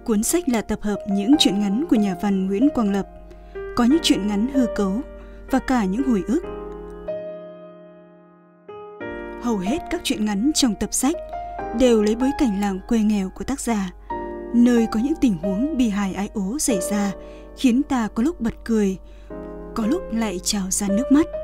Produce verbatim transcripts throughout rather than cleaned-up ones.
Cuốn sách là tập hợp những truyện ngắn của nhà văn Nguyễn Quang Lập, có những truyện ngắn hư cấu và cả những hồi ức. Hầu hết các truyện ngắn trong tập sách đều lấy bối cảnh làng quê nghèo của tác giả, nơi có những tình huống bi hài ái ố xảy ra khiến ta có lúc bật cười, có lúc lại trào ra nước mắt.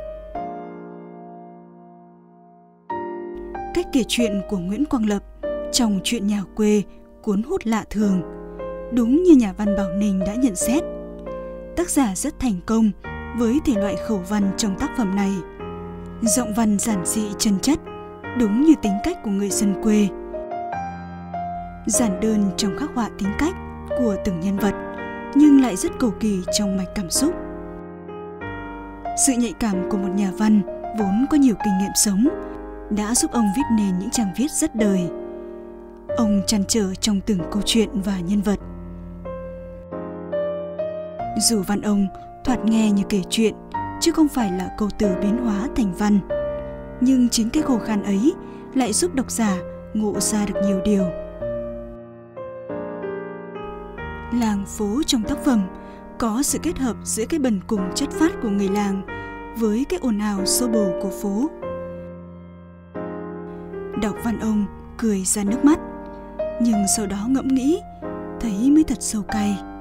Cách kể chuyện của Nguyễn Quang Lập trong truyện nhà quê cuốn hút lạ thường. Đúng như nhà văn Bảo Ninh đã nhận xét, tác giả rất thành công với thể loại khẩu văn trong tác phẩm này. Giọng văn giản dị chân chất, đúng như tính cách của người dân quê. Giản đơn trong khắc họa tính cách của từng nhân vật, nhưng lại rất cầu kỳ trong mạch cảm xúc. Sự nhạy cảm của một nhà văn vốn có nhiều kinh nghiệm sống đã giúp ông viết nên những trang viết rất đời. Ông trăn trở trong từng câu chuyện và nhân vật. Dù văn ông thoạt nghe như kể chuyện, chứ không phải là câu từ biến hóa thành văn, nhưng chính cái khô khan ấy lại giúp độc giả ngộ ra được nhiều điều. Làng phố trong tác phẩm có sự kết hợp giữa cái bần cùng chất phác của người làng với cái ồn ào xô bồ của phố. Đọc văn ông cười ra nước mắt, nhưng sau đó ngẫm nghĩ thấy mới thật sâu cay.